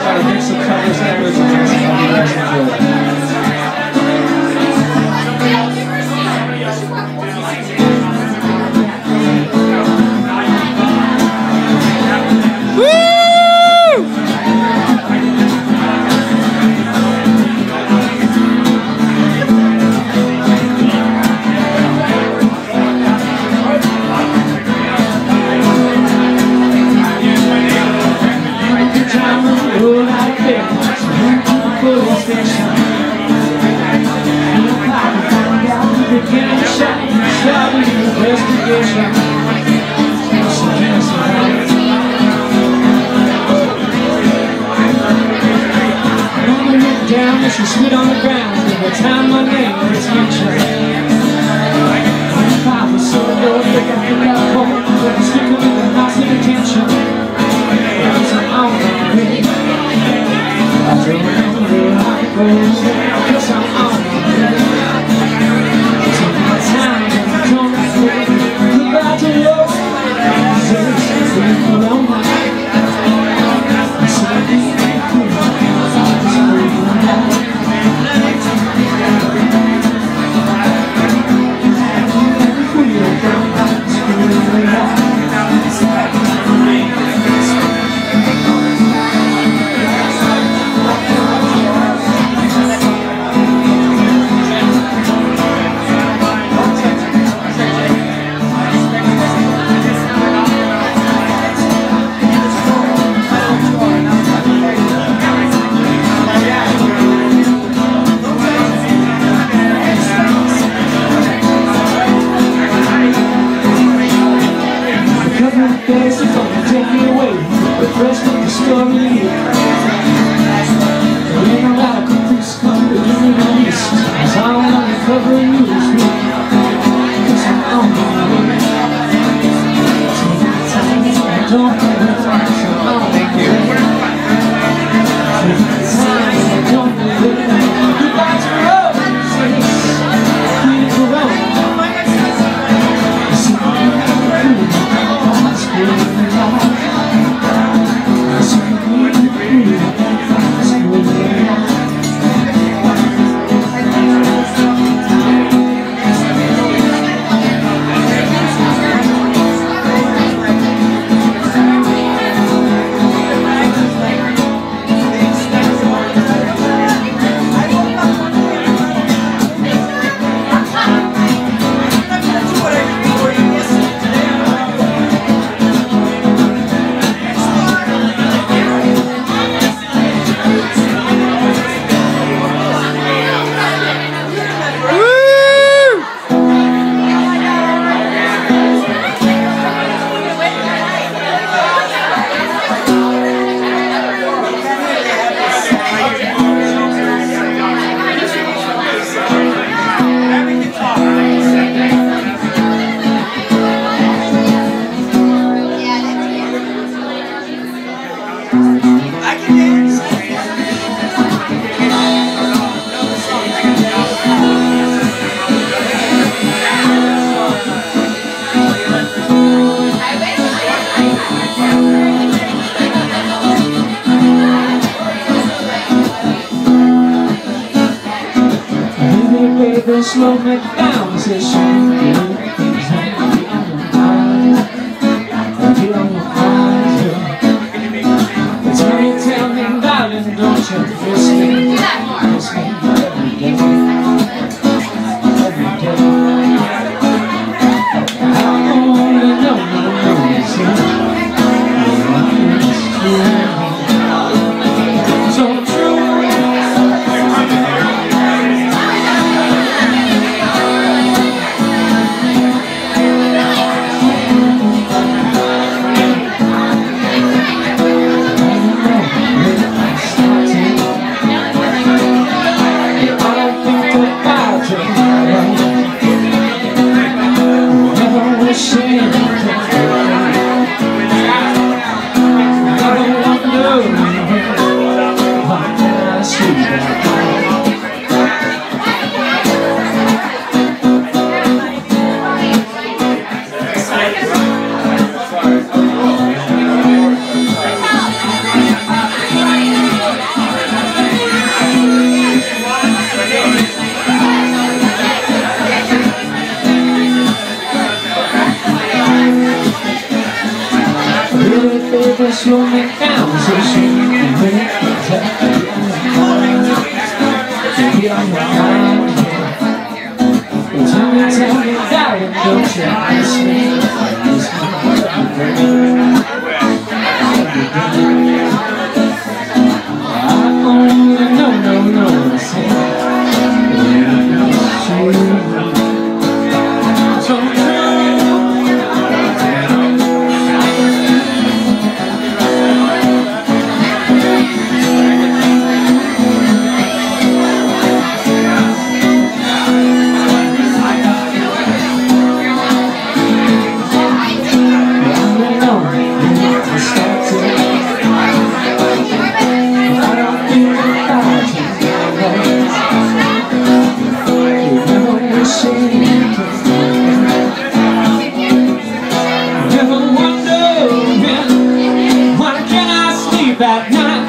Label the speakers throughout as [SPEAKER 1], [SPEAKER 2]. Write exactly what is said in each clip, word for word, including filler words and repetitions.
[SPEAKER 1] Got a mix of covers and originals. I hope you guys enjoy it. She spit on the ground every time my name was mentioned. My papa so low, they got me that home, but I'm sticking with the house of attention. Cause I'm on my way. I don't know where I go, cause I'm on my way. Take my time and I don't say goodbye to love. Say it's for all my life. Slow me down, says she. Tell me, tell me, darling, don't you miss me? Miss me every day, every day. I only know my name, see. So true. slow me down so she can bring it back. Baby, I'm fine here. Tell me, tell me, darling, don't you miss me? Miss me, baby. I only know, no, no, say that night.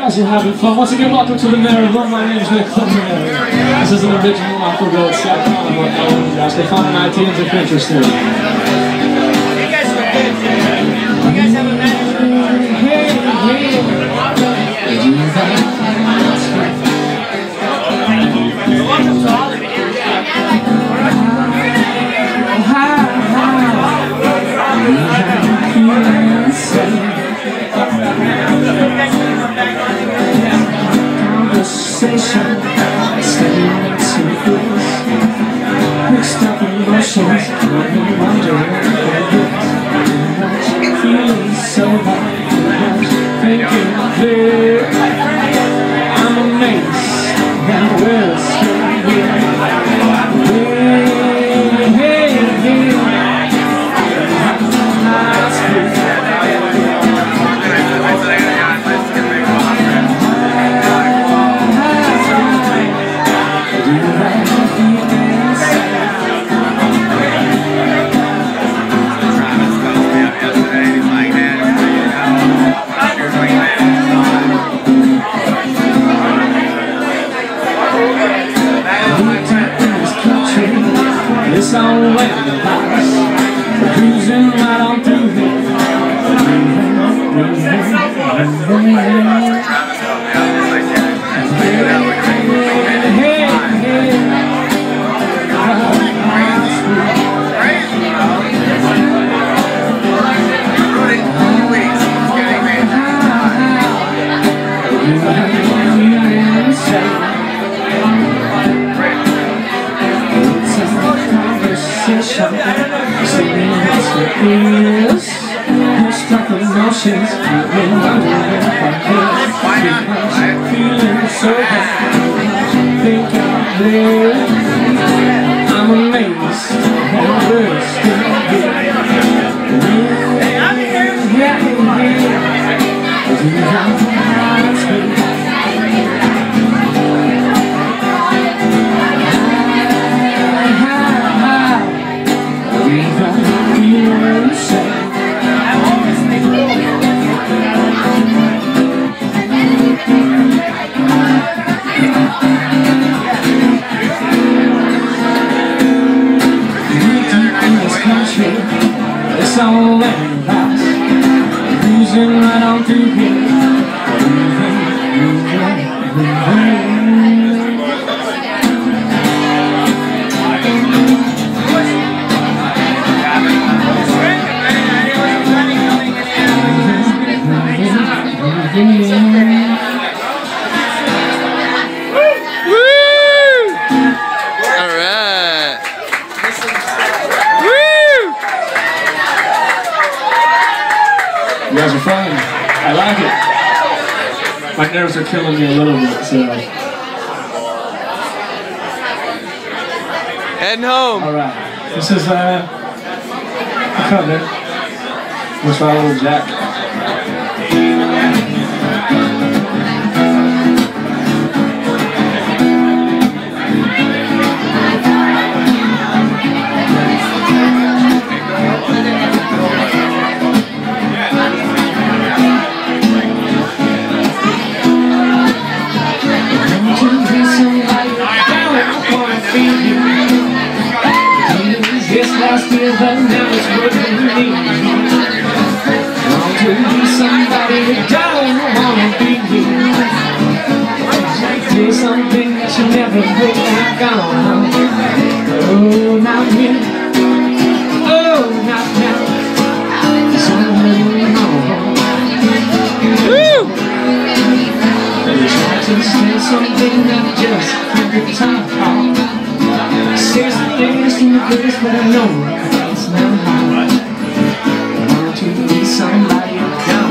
[SPEAKER 1] guys are having fun. Once again, welcome to the Marathon. My name is Nick Thumber. This is an original off the road South Carolina album. Guys, they found on iTunes if interested.
[SPEAKER 2] You guys are good. You guys have a manager.
[SPEAKER 1] Hey, hey.
[SPEAKER 2] Welcome to all of you here.
[SPEAKER 1] Conversation, steady next to this. Mixed up emotions, I'm wondering what feeling so bad, thinking clear. I'm amazed that we're still here. Hey, hey, hey. It's all the way to the house. We're cruising right on through here. Hey, hey. Is you struck emotions, you've been wondering if I could, because feeling so bad, think I'm there. I'm amazed that we're still here. Yeah, yeah, yeah. Do you have hearts beat? It's all in the past, cruising right on through here. You guys are fun. I like it. My nerves are killing me a little bit, so.
[SPEAKER 3] Heading home.
[SPEAKER 1] Alright. This is uh, a cover. We'll try a little Jack. Last year, but now it's what we need. Want to be somebody who don't wanna be you. Do something that you never would have gone. Oh, not me. Oh, not now. Something wrong. Woo! Try to say something that just can't be talked about. Say things from the place, but I know it's not hard. I want to be somebody down.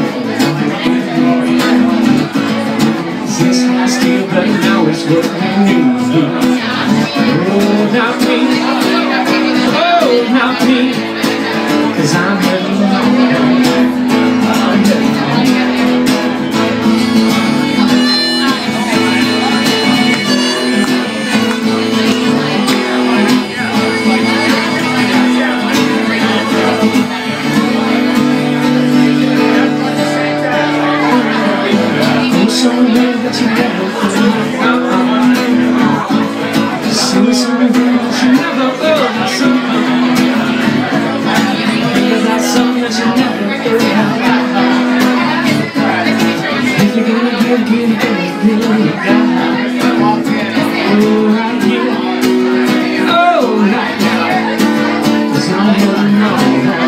[SPEAKER 1] This last year, but now it's what I need. Oh, not me. Oh, not me. 'Cause I'm heading home. I'm heading home. that you never feel. Say something that you never feel. Cause that's something that you never feel. If you're gonna give, give, give, give, give. Oh, right here. Oh, right now. Cause I'm holding on.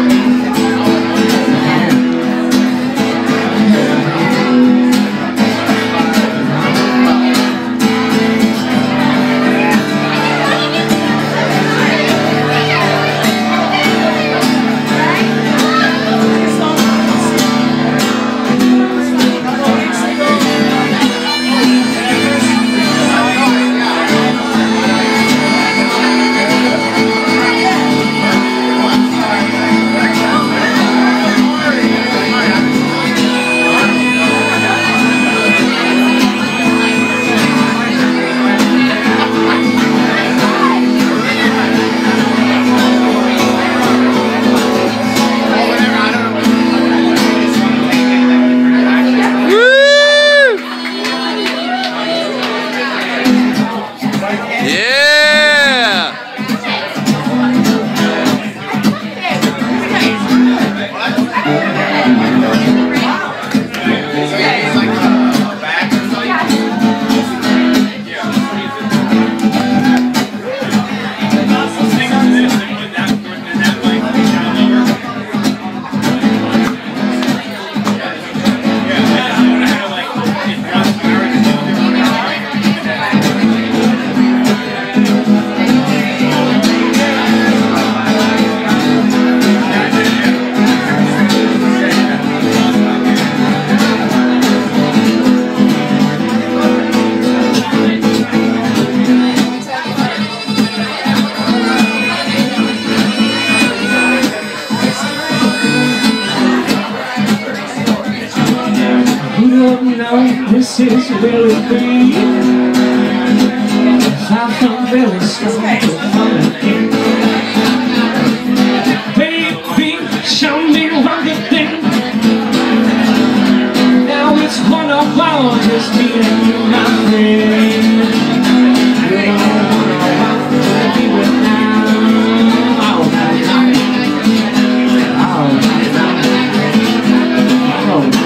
[SPEAKER 1] This is really big. I feel very strong. Baby, show me one good thing. Now it's one of our, just me and you, my friend. You don't wanna walk with me with now. All night long. All night long. All night long.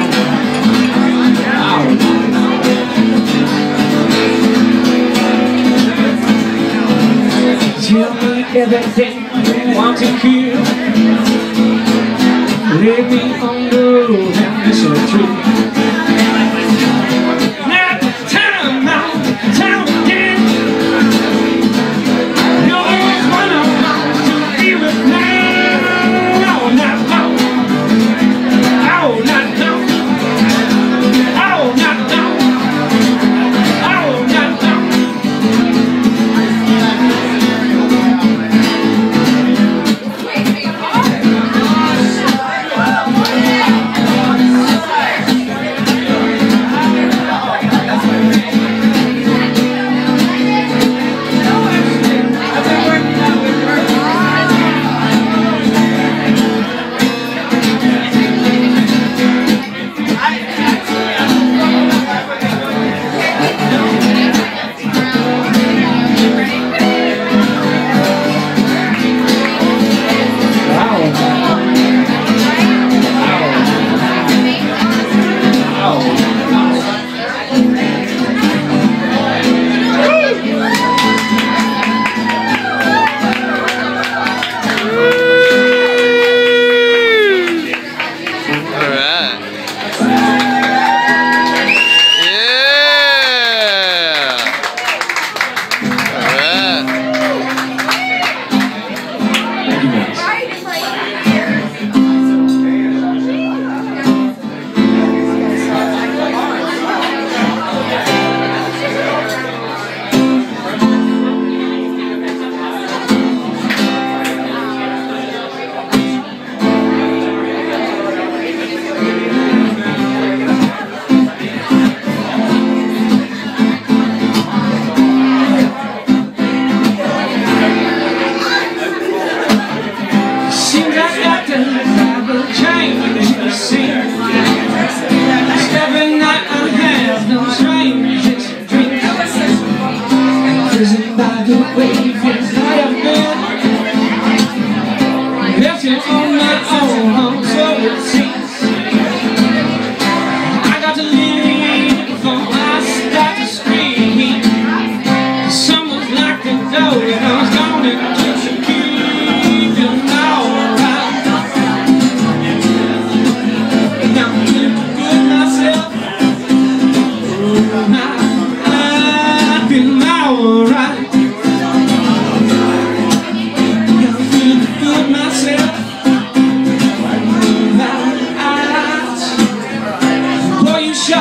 [SPEAKER 1] Tell me everything you want to hear. Leave me on the road and miss a tree. Now time out, time again. You're always one of mine to be with me. All night long. All night long. All night long. All night long.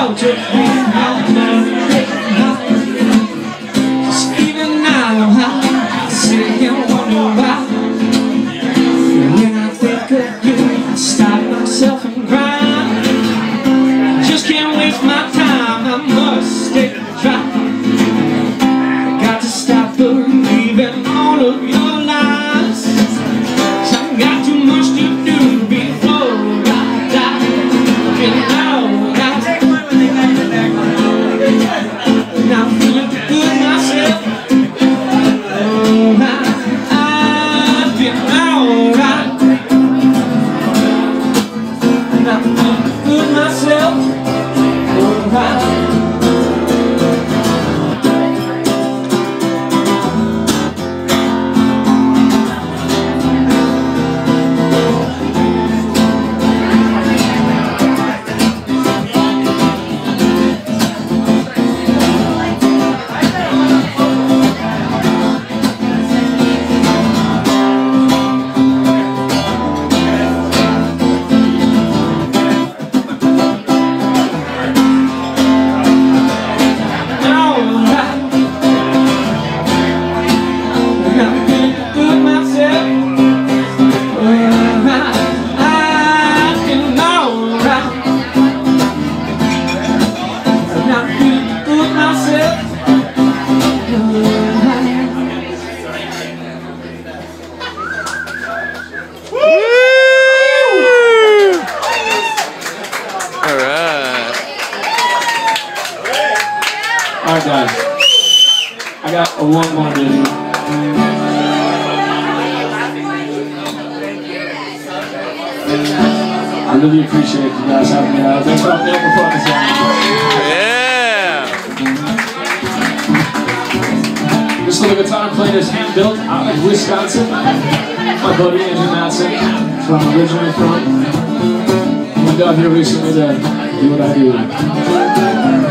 [SPEAKER 1] show took me out night. Just even now I sit and wonder why. When I think of you, I stop myself and cry. Just can't waste my time, I must stay dry. Got to stop believing all of your lies. 'Cause I've got too much to do before I die. And now I'm feeling good myself. Oh, I, I've been alright. And I'm feeling good myself. Oh, I, alright guys, I got a one more to do. I really appreciate you guys having me out. Thanks for putting this on.
[SPEAKER 3] Yeah!
[SPEAKER 1] This little guitar I'm playing is hand-built out of Wisconsin. My buddy Andrew Matson, that's where I'm originally from. I moved out here recently to do what I do.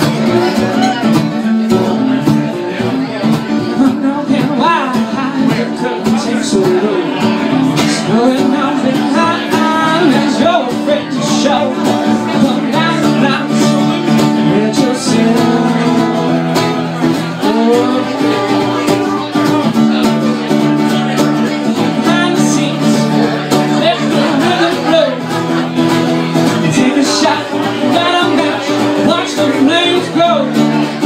[SPEAKER 1] So low, going on behind as you're afraid to show. Come down the mountains, let yourself go. Behind the scenes, let the rhythm flow. Take a shot, light a match, watch the flames grow.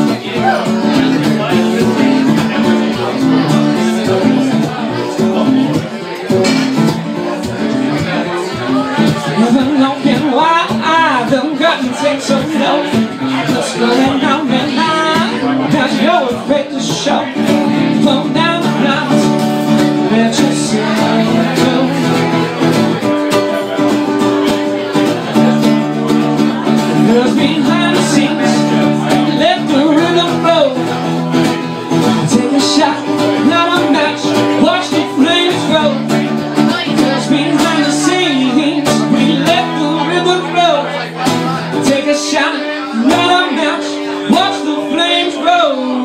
[SPEAKER 1] Take some notes, just going down the line, cause you're afraid to show. Flow down the mountains, let yourself go. Cause behind the scenes, let the rhythm flow. Take a shot, not a match, watch the flames grow. Cause behind the scenes, we let the rhythm flow. Take a shot, not a match, watch the flames grow.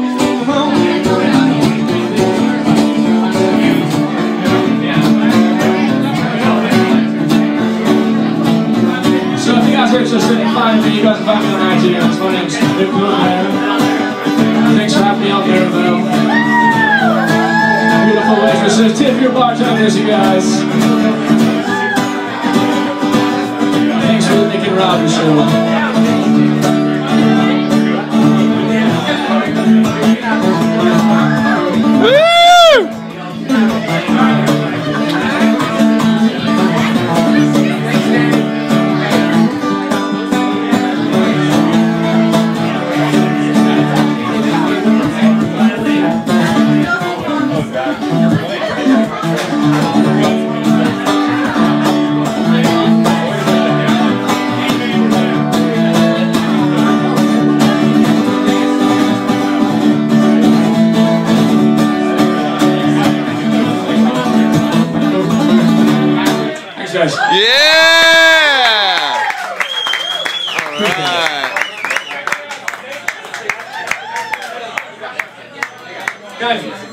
[SPEAKER 1] So if you guys are interested in finding me, you guys can find me on I G. My name's Nick Blueberry. Thanks for having me out there, Bill. Beautiful waitresses, tip your bartenders, you guys. Thanks for the Nick and Robbie show. Guys.
[SPEAKER 3] Yeah! All right.
[SPEAKER 1] Guys.